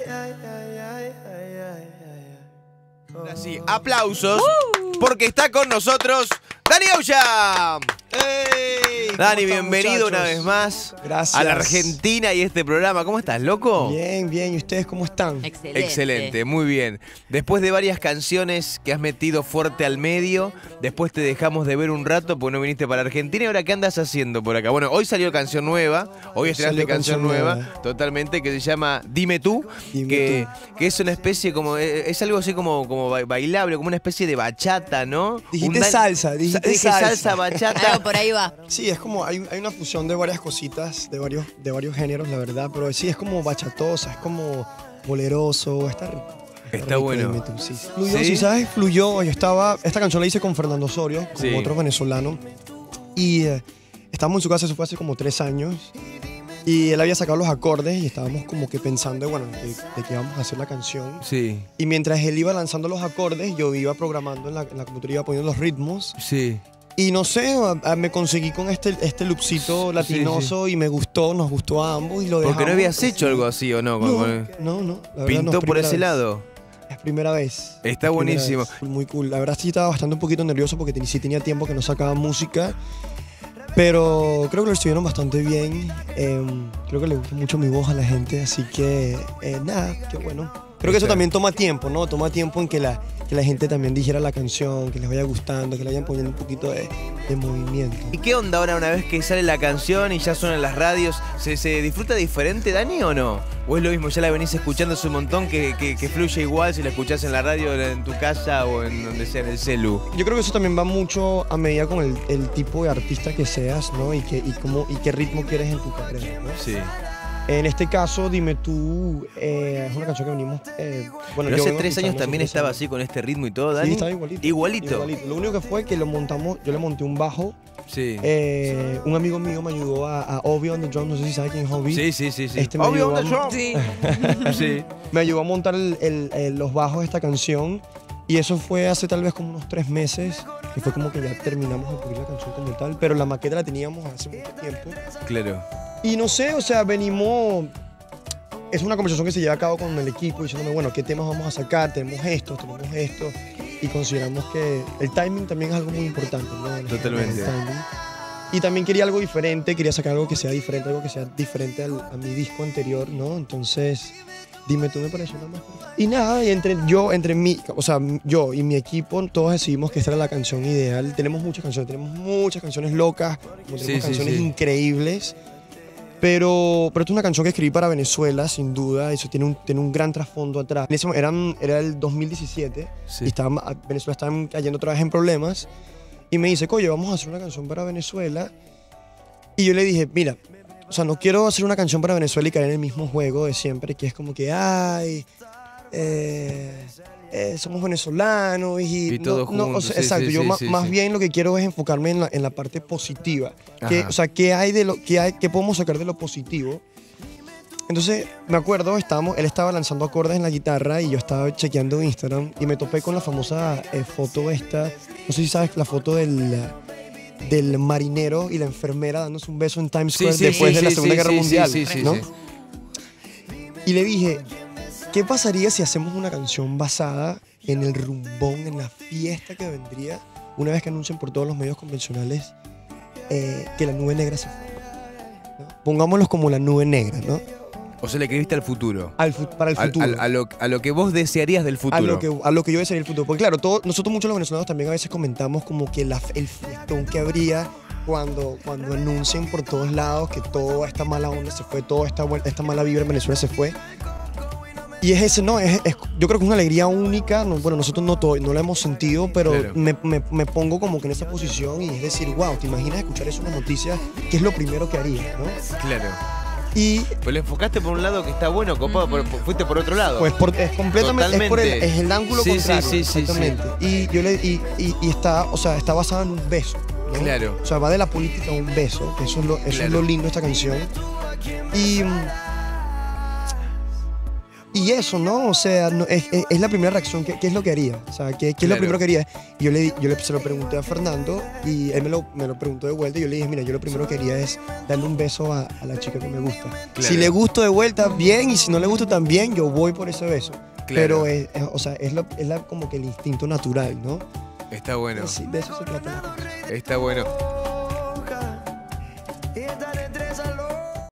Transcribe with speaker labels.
Speaker 1: Así, aplausos, porque está con nosotros Dani Aulla.
Speaker 2: ¡Hey!
Speaker 1: Dani,
Speaker 2: ¿Cómo están,
Speaker 1: bienvenido
Speaker 2: muchachos?
Speaker 1: una vez más
Speaker 2: Gracias.
Speaker 1: a la Argentina y este programa. ¿Cómo estás, loco?
Speaker 2: Bien, bien. ¿Y ustedes cómo están?
Speaker 3: Excelente.
Speaker 1: Excelente, muy bien. Después de varias canciones que has metido fuerte al medio, después te dejamos de ver un rato porque no viniste para Argentina. ¿Y ahora qué andas haciendo por acá? Bueno, hoy salió canción nueva, hoy estrenaste
Speaker 2: Salió
Speaker 1: canción
Speaker 2: canción
Speaker 1: nueva,
Speaker 2: nueva.
Speaker 1: totalmente, que se llama Dime Tú,
Speaker 2: Dime
Speaker 1: que
Speaker 2: Tú.
Speaker 1: es una especie como, es algo así como bailable, como una especie de bachata, ¿no?
Speaker 2: Dijiste salsa, dijiste
Speaker 1: dije salsa,
Speaker 3: Algo
Speaker 1: bachata.
Speaker 3: por ahí va.
Speaker 2: Sí, es como, hay una fusión de varias cositas, de varios géneros, la verdad. Pero sí, es como bachatosa, es como boleroso, está rico.
Speaker 1: Está
Speaker 2: rico,
Speaker 1: bueno.
Speaker 2: Dime Tú, sí. Fluyó,
Speaker 1: ¿Sí?
Speaker 2: ¿sí sabes? Fluyó. Esta canción la hice con Fernando Osorio, con
Speaker 1: Sí.
Speaker 2: otro venezolano. Y estábamos en su casa, eso fue hace como 3 años. Y él había sacado los acordes y estábamos como que pensando, bueno, de que íbamos a hacer la canción.
Speaker 1: Sí,
Speaker 2: Y mientras él iba lanzando los acordes, yo iba programando en la computadora, iba poniendo los ritmos.
Speaker 1: sí.
Speaker 2: Y no sé, me conseguí con este loopcito latinoso y me gustó, nos gustó a ambos y lo dejamos.
Speaker 1: Porque no habías hecho algo así, ¿o no?
Speaker 2: No, no, la verdad
Speaker 1: ¿Pintó
Speaker 2: no, es
Speaker 1: por
Speaker 2: primera
Speaker 1: ese
Speaker 2: vez.
Speaker 1: lado?
Speaker 2: Es primera vez.
Speaker 1: Está
Speaker 2: Es primera
Speaker 1: buenísimo.
Speaker 2: vez. Muy cool. La verdad sí estaba bastante un poquito nervioso porque sí tenía tiempo que no sacaba música. Pero creo que lo estuvieron bastante bien. Creo que le gusta mucho mi voz a la gente, así que nada, qué bueno. Creo que eso también toma tiempo, ¿no? Toma tiempo en que la gente también dijera la canción, que les vaya gustando, que le vayan poniendo un poquito de movimiento.
Speaker 1: ¿Y qué onda ahora una vez que sale la canción y ya suenan las radios? ¿Se disfruta diferente, Dani, o no? ¿O es lo mismo, ya la venís escuchando hace un montón que fluye igual si la escuchás en la radio, en tu casa o en donde sea, en el celu?
Speaker 2: Yo creo que eso también va mucho a medida con el tipo de artista que seas, ¿no? Y qué ritmo quieres en tu carrera, ¿no?
Speaker 1: Sí.
Speaker 2: En este caso, Dime Tú, es una canción que venimos... bueno,
Speaker 1: Pero
Speaker 2: yo
Speaker 1: hace
Speaker 2: vengo
Speaker 1: 3 años
Speaker 2: escuchando
Speaker 1: también
Speaker 2: hace 3
Speaker 1: estaba
Speaker 2: años.
Speaker 1: así con este ritmo y todo, Dani.
Speaker 2: Sí, estaba igualito.
Speaker 1: Igualito.
Speaker 2: Lo único que fue que lo montamos, yo le monté un bajo.
Speaker 1: Sí.
Speaker 2: Un amigo mío me ayudó a Obi on the Drum, no sé si sabes quién es Obi.
Speaker 1: Sí.
Speaker 2: Este me
Speaker 1: Obvio,
Speaker 2: ayudó
Speaker 1: ¿dónde yo?
Speaker 3: Sí.
Speaker 1: Sí.
Speaker 2: Me ayudó a montar los bajos de esta canción. Y eso fue hace tal vez como unos 3 meses. Y fue como que ya terminamos de pulir la canción como tal. Pero la maqueta la teníamos hace mucho tiempo.
Speaker 1: Claro.
Speaker 2: Y no sé, o sea, venimos... Es una conversación que se lleva a cabo con el equipo diciéndome, bueno, ¿qué temas vamos a sacar? Tenemos esto. Y consideramos que el timing también es algo muy importante, ¿no?
Speaker 1: Totalmente.
Speaker 2: El timing. Y también quería algo diferente, quería sacar algo que sea diferente a mi disco anterior, ¿no? Entonces, Dime Tú me pareció una más. Y nada, y yo y mi equipo, todos decidimos que esta era la canción ideal. Tenemos muchas canciones locas, como tenemos canciones
Speaker 1: sí.
Speaker 2: increíbles. Pero esto es una canción que escribí para Venezuela, sin duda. Eso tiene un gran trasfondo atrás. Era el 2017
Speaker 1: Sí.
Speaker 2: y Venezuela estaba cayendo otra vez en problemas. Y me dice, oye, vamos a hacer una canción para Venezuela. Y yo le dije, mira, o sea, no quiero hacer una canción para Venezuela y caer en el mismo juego de siempre, que es como que, ay, somos venezolanos
Speaker 1: Y todos
Speaker 2: o
Speaker 1: juntos,
Speaker 2: sea,
Speaker 1: sí,
Speaker 2: exacto,
Speaker 1: sí,
Speaker 2: yo
Speaker 1: sí,
Speaker 2: más
Speaker 1: sí.
Speaker 2: bien lo que quiero es enfocarme en la parte positiva.
Speaker 1: Ajá.
Speaker 2: O sea, ¿qué podemos sacar de lo positivo? Entonces, me acuerdo, él estaba lanzando acordes en la guitarra y yo estaba chequeando Instagram y me topé con la famosa foto esta, no sé si sabes, la foto del marinero y la enfermera dándose un beso en Times Square después de la Segunda Guerra Mundial, ¿no?
Speaker 1: Sí.
Speaker 2: Y le dije, ¿qué pasaría si hacemos una canción basada en el rumbón, en la fiesta que vendría una vez que anuncien por todos los medios convencionales que la nube negra se fue? ¿No? Pongámoslos como la nube negra, ¿no?
Speaker 1: O sea, le escribiste al futuro.
Speaker 2: Para el futuro.
Speaker 1: A lo que vos desearías del futuro.
Speaker 2: A lo que yo desearía el futuro. Porque claro, nosotros muchos los venezolanos también a veces comentamos como que el fiestón que habría cuando anuncien por todos lados que toda esta mala onda se fue, toda esta mala vibra en Venezuela se fue. Y es ese, ¿no? Yo creo que es una alegría única. Bueno, nosotros no la hemos sentido, pero
Speaker 1: Claro.
Speaker 2: me pongo como que en esa posición y es decir, wow, ¿te imaginas escuchar eso en una noticia? ¿Qué es lo primero que haría, no?
Speaker 1: Claro.
Speaker 2: Y
Speaker 1: Pues le enfocaste por un lado que está bueno, copado, fuiste por otro lado.
Speaker 2: pues es completamente
Speaker 1: Totalmente.
Speaker 2: es el ángulo
Speaker 1: Sí,
Speaker 2: contrario,
Speaker 1: sí, sí,
Speaker 2: exactamente. Y yo y está basado en un beso, ¿no?
Speaker 1: Claro.
Speaker 2: O sea, va de la política a un beso, que eso es
Speaker 1: Claro.
Speaker 2: lo lindo de esta canción. Y eso, ¿no? O sea, es la primera reacción. ¿Qué es lo que haría? O sea, ¿qué es lo primero que haría? Y se lo pregunté a Fernando y él me lo preguntó de vuelta y yo le dije, mira, yo lo primero que haría es darle un beso a la chica que me gusta. Claro. Si le gusto de vuelta, bien, y si no le gusto también, yo voy por ese beso. Claro. Pero, o sea, es como que el instinto natural, ¿no?
Speaker 1: Está bueno.
Speaker 2: Sí, de eso se trata.
Speaker 1: Está bueno.